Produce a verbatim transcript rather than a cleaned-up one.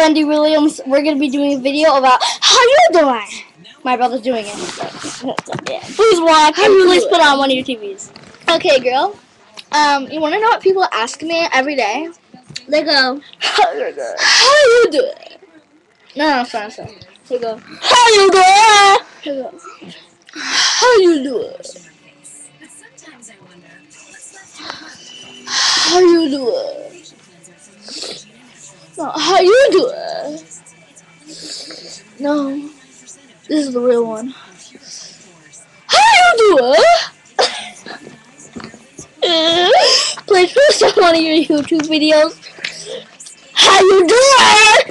Wendy Williams. We're gonna be doing a video about how you doing. My brother's doing it. Yeah. Please watch and please put on one of your T Vs. Okay, girl. Um, you want to know what people ask me every day? They go, How you doing? How you doing? no, no, sorry, sorry. They go, How you doing? they go, How you doing? How you doing? No, how you doing? No, this is the real one. How you doing? Please post on one of your YouTube videos. How you doing?